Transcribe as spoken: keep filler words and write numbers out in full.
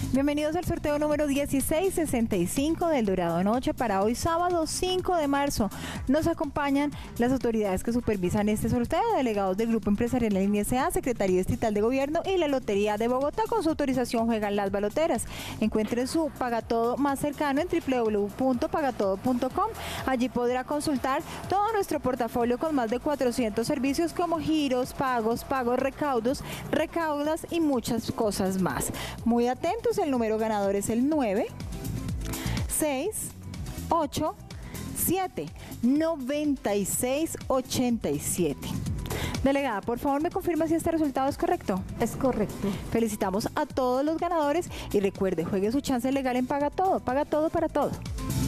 Bienvenidos al sorteo número dieciséis sesenta y cinco del Dorado Noche para hoy sábado cinco de marzo. Nos acompañan las autoridades que supervisan este sorteo, delegados del Grupo Empresarial Línea S A, Secretaría Distrital de Gobierno y la Lotería de Bogotá. Con su autorización juegan las baloteras. Encuentren su Pagatodo más cercano en w w w punto pagatodo punto com. Allí podrá consultar todo nuestro portafolio con más de cuatrocientos servicios como giros, pagos, pagos, recaudos, recaudas y muchas cosas más. Muy atentos, el número ganador es el nueve seis ocho siete nueve seis ocho siete. Delegada, por favor, me confirma si este resultado es correcto. Es correcto. Felicitamos a todos los ganadores y recuerde, juegue su chance legal en Paga Todo. Paga Todo para todo.